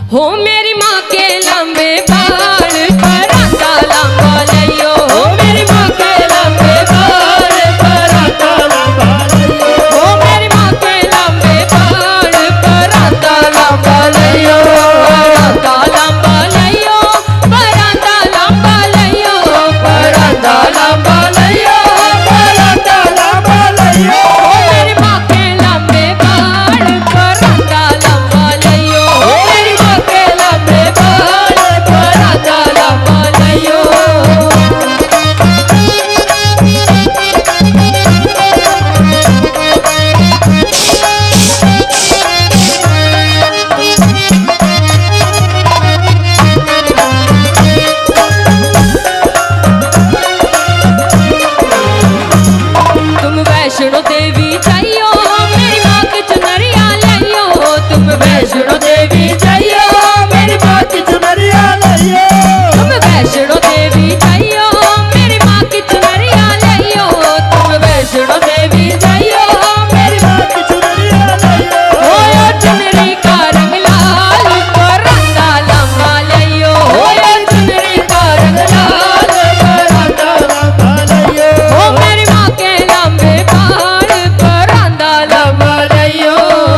हो मेरी माँ के लंबे बाल परांदा लंबा लियो, हो मेरी माँ के लंबे बाल परांदा लंबा लियो, हो मेरी माँ के लंबे बाल परांदा लंबा लियो, परांदा लंबा लियो, परांदा लंबा लियो, परांदा लंबा लियो, परांदा लंबा लियो, हो मेरी माँ के लंबे बाल परांदा लंबा लियो, हो मेरी माँ के लंबे बाल परांदा लंबा लियो। तुम वैष्णो देवी जाइयो मेरी माँ की चुनरिया लाइयो, तुम वैष्णो देवी जाइयो मेरी माँ की चुनरिया लाइयो, तुम वैष्णो देवी जाइयो मेरी माँ की चुनरिया लाइयो, तुम वैष्णो देवी जाइयो मेरी माँ की चुनरिया लाइयो, हो चुनरी का रंग लाल परांदा लंबा लाइयो, हो चुनरी का रंग लाल परांदा लंबा लाइयो, हो मेरी माँ के लंबे बाल परांदा लंबा लियो।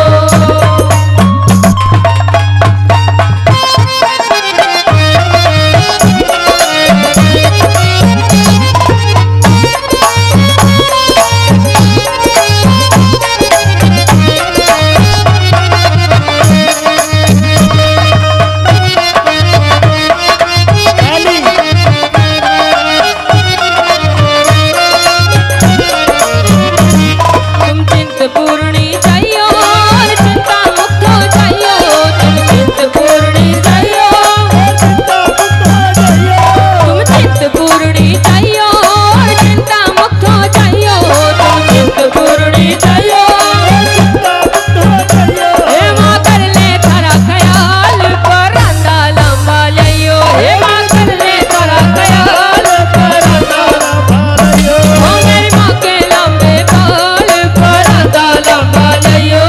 तुम चिंतपूर्णी जाइयो और चिंता मुक्त हो जाइयो, तुम चिंतपूर्णी जाइयो और चिंता मुक्त हो जाइयो, तुम चिंतपूर्णी जाइयो और चिंता मुक्त हो जाइयो, तुम चिंतपूर्णी जाइयो और चिंता मुक्त हो जाइयो, हे माँ कर ले थारा ख्याल परांदा लंबा लियो, हे माँ कर ले थारा ख्याल परांदा लंबा लियो, हो मेरी माँ के लंबे बाल परांदा लंबा लियो।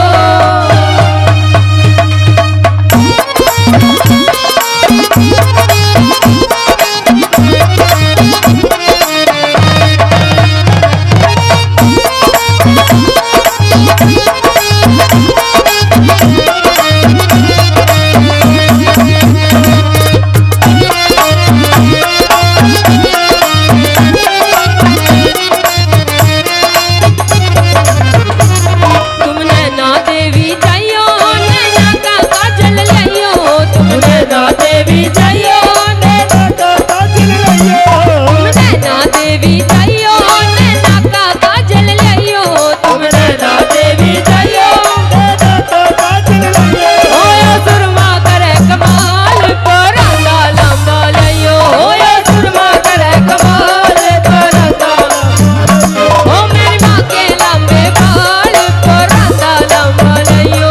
तुम नैना देवी जाइयो नैना का काजल लियो, तुम नैना देवी जाइयो नैना का काजल लियो, तुम नैना देवी जाइयो नैना का काजल लियो, तुम नैना देवी जाइयो नैना का काजल लियो, हो सुरमा करे कमाल परांदा लंबा लियो, हो सुरमा करे कमाल परांदा लंबा लियो, हो मेरी माँ के लंबे बाल परांदा लंबा लियो।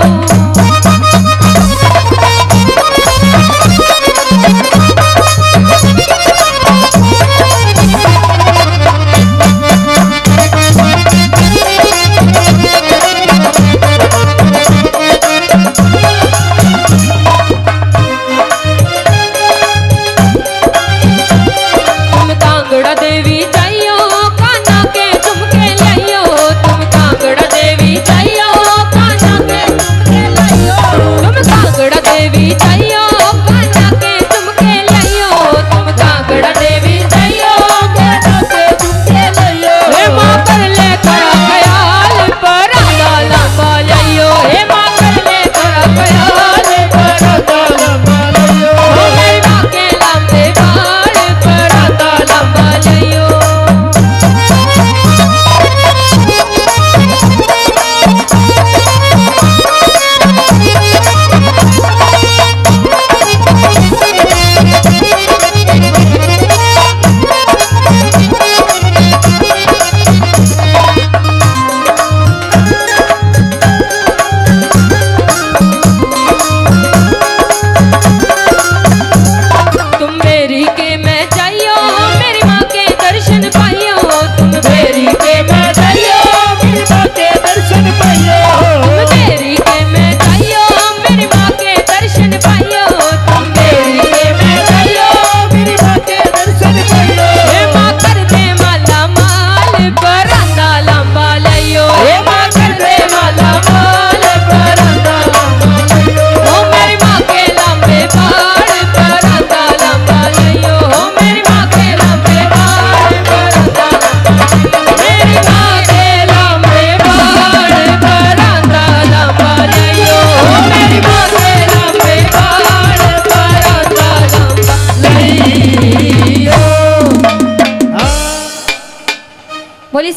तुम कांगड़ा देवी जाइयो कान्हा के झुमके लाइयो, तुम कांगड़ा देवी जाइयो कान्हा के झुमके लाइयो, तुम कांगड़ा देवी जाइयो कान्हा के झुमके लाइयो, तुम कांगड़ा देवी जाइयो कान्हा के झुमके लाइयो, हे माँ कर ले थोड़ा ख्याल परांदा लंबा लियो, हे माँ कर ले थोड़ा ख्याल परांदा लंबा लियो, हो मेरी माँ के लंबे बाल परांदा लंबा लियो।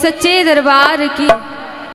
सच्चे दरबार की।